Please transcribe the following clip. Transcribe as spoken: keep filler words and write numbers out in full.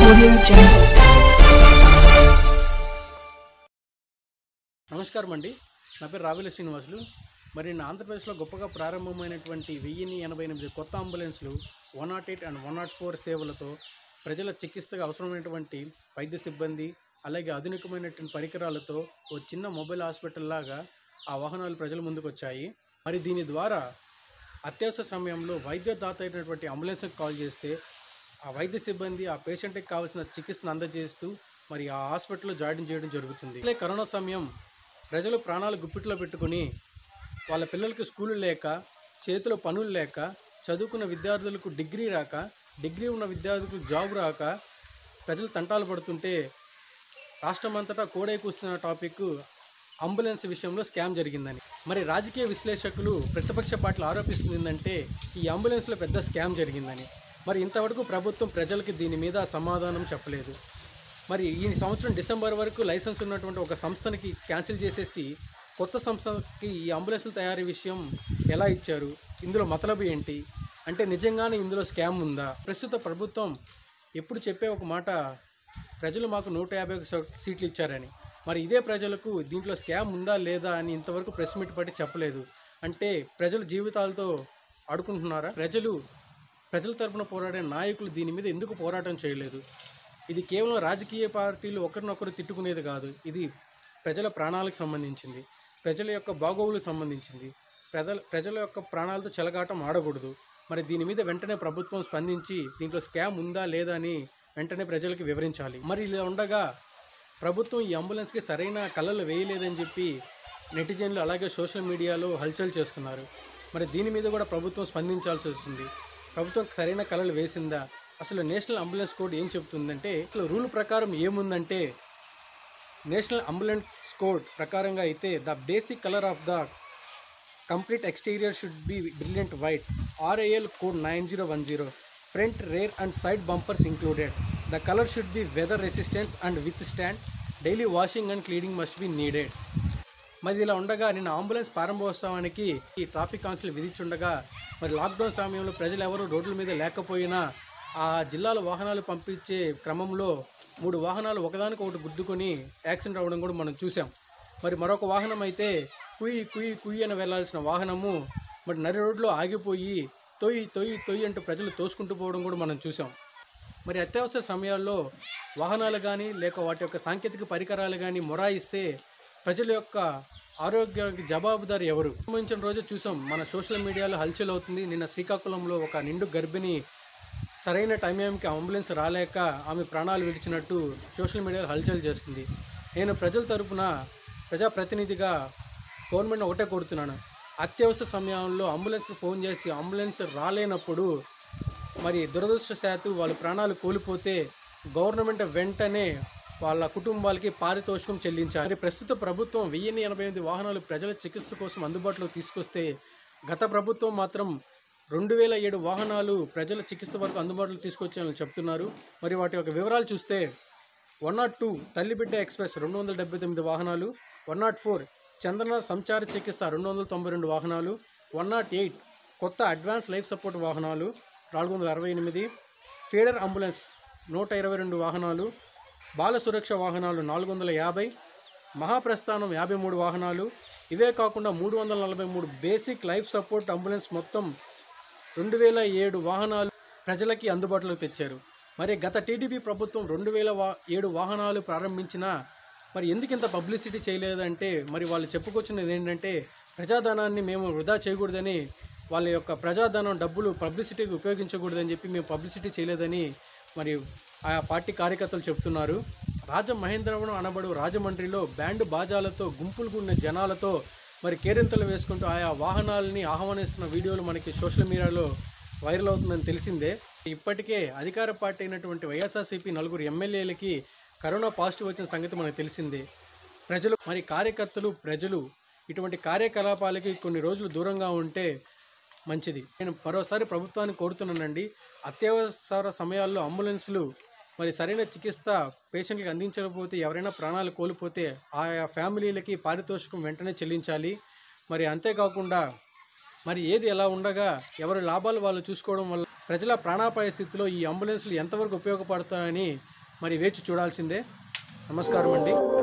నమస్కారం అండి, నా పేరు రావిల శ్రీనివాసులు. మరి నా ఆంధ్రప్రదేశ్లో గొప్పగా ప్రారంభమైనటువంటి వెయ్యిన్ని ఎనభై ఎనిమిది కొత్త అంబులెన్స్లు one nought eight and one nought four సేవలతో ప్రజల చికిత్సకు అవసరమైనటువంటి వైద్య సిబ్బంది, అలాగే ఆధునికమైనటువంటి పరికరాలతో ఓ చిన్న మొబైల్ హాస్పిటల్ లాగా ఆ వాహనాలు ప్రజల ముందుకు వచ్చాయి. మరి దీని ద్వారా అత్యవసర సమయంలో వైద్యదాత అయినటువంటి అంబులెన్స్కి కాల్ చేస్తే ఆ వైద్య సిబ్బంది ఆ పేషెంట్కి కావాల్సిన చికిత్సను అందజేస్తూ మరి ఆ హాస్పిటల్లో జాయిన్ చేయడం జరుగుతుంది. ఇట్లే కరోనా సమయం ప్రజలు ప్రాణాలు గుప్పిట్లో పెట్టుకుని వాళ్ళ పిల్లలకి స్కూలు లేక, చేతిలో పనులు లేక, చదువుకున్న విద్యార్థులకు డిగ్రీ రాక, డిగ్రీ ఉన్న విద్యార్థులకు జాబ్ రాక ప్రజలు తంటాలు పడుతుంటే రాష్ట్రమంతటా కోడై కూస్తున్న టాపిక్ అంబులెన్స్ విషయంలో స్కామ్ జరిగిందని. మరి రాజకీయ విశ్లేషకులు, ప్రతిపక్ష పార్టీలు ఆరోపిస్తుంది ఏంటంటే ఈ అంబులెన్స్లో పెద్ద స్కామ్ జరిగిందని. మరి ఇంతవరకు ప్రభుత్వం ప్రజలకి దీని మీద సమాధానం చెప్పలేదు. మరి ఈ సంవత్సరం డిసెంబర్ వరకు లైసెన్స్ ఉన్నటువంటి ఒక సంస్థనికి క్యాన్సిల్ చేసేసి కొత్త సంస్థకి ఈ అంబులెన్స్ల తయారీ విషయం ఎలా ఇచ్చారు? ఇందులో మతలబు ఏంటి? అంటే నిజంగానే ఇందులో స్కామ్ ఉందా? ప్రస్తుత ప్రభుత్వం ఎప్పుడు చెప్పే ఒక మాట, ప్రజలు మాకు నూట యాభై సీట్లు ఇచ్చారని. మరి ఇదే ప్రజలకు దీంట్లో స్కామ్ ఉందా లేదా అని ఇంతవరకు ప్రెస్ మీట్ పట్టి చెప్పలేదు. అంటే ప్రజల జీవితాలతో ఆడుకుంటున్నారా? ప్రజలు ప్రజల తరపున పోరాడే నాయకులు దీని మీద ఎందుకు పోరాటం చేయలేదు? ఇది కేవలం రాజకీయ పార్టీలు ఒకరినొకరు తిట్టుకునేది కాదు. ఇది ప్రజల ప్రాణాలకు సంబంధించింది, ప్రజల యొక్క బాగోగులకు సంబంధించింది. ప్రజల ప్రజల యొక్క ప్రాణాలతో చెలగాటం ఆడకూడదు. మరి దీని మీద వెంటనే ప్రభుత్వం స్పందించి దీంట్లో స్కామ్ ఉందా లేదా అని వెంటనే ప్రజలకు వివరించాలి. మరి ఇలా ఉండగా ప్రభుత్వం ఈ అంబులెన్స్కి సరైన కళ్ళలు వేయలేదని చెప్పి నెటిజన్లు అలాగే సోషల్ మీడియాలో హల్చల్ చేస్తున్నారు. మరి దీని మీద కూడా ప్రభుత్వం స్పందించాల్సి వస్తుంది. ప్రభుత్వం సరైన కళలు వేసిందా? అసలు నేషనల్ అంబులెన్స్ కోడ్ ఏం చెప్తుందంటే, అసలు రూల్ ప్రకారం ఏముందంటే, నేషనల్ అంబులెన్స్ కోడ్ ప్రకారంగా అయితే the basic colour of the complete exterior should be brilliant white, RAL code nine zero one zero, front, rear and side bumpers included. The colour should be weather resistance and withstand, daily washing and cleaning must be needed. మరి ఇలా ఉండగా నిన్న ambulance ప్రారంభోత్సవానికి ఈ traffic ఆంక్షలు విధించుండగా మరి lockdown సమయంలో ప్రజలు ఎవరు రోడ్ల మీద లేకపోయినా ఆ జిల్లాలో వాహనాలు పంపించే క్రమంలో మూడు వాహనాలు ఒకదానికి ఒకటి గుద్దుకొని యాక్సిడెంట్ అవ్వడం కూడా మనం చూసాం. మరి మరొక వాహనం అయితే కుయ్యి కుయ్యి కుయ్యి అని వెళ్లాల్సిన వాహనము మరి నరి రోడ్లో ఆగిపోయి తొయ్యి తొయ్యి తొయ్యి అంటూ ప్రజలు తోసుకుంటూ పోవడం కూడా మనం చూసాం. మరి అత్యవసర సమయాల్లో వాహనాలు కానీ లేక వాటి యొక్క సాంకేతిక పరికరాలు కానీ మొరాయిస్తే ప్రజల యొక్క ఆరోగ్యానికి జవాబుదారి ఎవరు? సంబంధించిన రోజు చూసాం, మన సోషల్ మీడియాలో హల్చల్ అవుతుంది. నిన్న శ్రీకాకుళంలో ఒక నిండు గర్భిణి సరైన టైంకి అంబులెన్స్ రాలేక ఆమె ప్రాణాలు విడిచినట్టు సోషల్ మీడియాలో హల్చల్ చేస్తుంది. నేను ప్రజల తరపున ప్రజాప్రతినిధిగా గవర్నమెంట్ ఒకటే కోరుతున్నాను, అత్యవసర సమయంలో అంబులెన్స్కి ఫోన్ చేసి అంబులెన్స్ రాలేనప్పుడు మరి దురదృష్టశాత్తు వాళ్ళ ప్రాణాలు కోల్పోతే గవర్నమెంట్ వెంటనే వాళ్ళ కుటుంబాలకి పారితోషికం చెల్లించాలి. మరి ప్రస్తుత ప్రభుత్వం వెయ్యిన్ని ఎనభై ఎనిమిది వాహనాలు ప్రజల చికిత్స కోసం అందుబాటులో తీసుకొస్తే గత ప్రభుత్వం మాత్రం రెండు వేల ఏడు వాహనాలు ప్రజల చికిత్స వరకు అందుబాటులో తీసుకొచ్చామని చెప్తున్నారు. మరి వాటి యొక్క వివరాలు చూస్తే వన్ నాట్ టూ తల్లిబిడ్డ ఎక్స్ప్రెస్ రెండు వందల డెబ్బై తొమ్మిది వాహనాలు, వన్ నాట్ ఫోర్ చంద్రన సంచార చికిత్స రెండు వందల తొంభై రెండు వాహనాలు, వన్ నాట్ ఎయిట్ కొత్త అడ్వాన్స్ లైఫ్ సపోర్ట్ వాహనాలు నాలుగు వందల అరవై ఎనిమిది, ఫీడర్ అంబులెన్స్ నూట ఇరవై రెండు వాహనాలు, బాల సురక్ష వాహనాలు నాలుగు వందల యాభై, మహాప్రస్థానం యాభై మూడు వాహనాలు. ఇవే కాకుండా మూడు వందల నలభై మూడు బేసిక్ లైఫ్ సపోర్ట్ అంబులెన్స్ మొత్తం రెండు వేల ఏడు వాహనాలు ప్రజలకి అందుబాటులోకి తెచ్చారు. మరి గత టీడీపీ ప్రభుత్వం రెండు వేల వా ఏడు వాహనాలు ప్రారంభించినా మరి ఎందుకు ఇంత పబ్లిసిటీ చేయలేదంటే, మరి వాళ్ళు చెప్పుకొచ్చినది ఏంటంటే ప్రజాధనాన్ని మేము వృధా చేయకూడదని, వాళ్ళ యొక్క ప్రజాధనం డబ్బులు పబ్లిసిటీకి ఉపయోగించకూడదని చెప్పి మేము పబ్లిసిటీ చేయలేదని మరి ఆయా పార్టీ కార్యకర్తలు చెప్తున్నారు. రాజమహేంద్రవరం అనబడు రాజమండ్రిలో బ్యాండ్ బాజాలతో గుంపులు కూడిన జనాలతో మరి కేరింతలు వేసుకుంటూ ఆయా వాహనాలని ఆహ్వానిస్తున్న వీడియోలు మనకి సోషల్ మీడియాలో వైరల్ అవుతుందని తెలిసిందే. ఇప్పటికే అధికార పార్టీ అయినటువంటి వైఎస్ఆర్సీపీ నలుగురు ఎమ్మెల్యేలకి కరోనా పాజిటివ్ వచ్చిన సంగతి మనకు తెలిసిందే. ప్రజలు మరి కార్యకర్తలు ప్రజలు ఇటువంటి కార్యకలాపాలకి కొన్ని రోజులు దూరంగా ఉంటే మంచిది. నేను మరోసారి ప్రభుత్వాన్ని కోరుతున్నానండి, అత్యవసర సమయాల్లో అంబులెన్స్లు మరి సరైన చికిత్స పేషెంట్లకు అందించకపోతే, ఎవరైనా ప్రాణాలు కోల్పోతే ఆయా ఫ్యామిలీలకి పారితోషికం వెంటనే చెల్లించాలి. మరి అంతేకాకుండా మరి ఏది ఎలా ఉండగా ఎవరి లాభాలు వాళ్ళు చూసుకోవడం వల్ల ప్రజల ప్రాణాపాయ స్థితిలో ఈ అంబులెన్స్లు ఎంతవరకు ఉపయోగపడతాయని మరి వేచి చూడాల్సిందే. నమస్కారం అండి.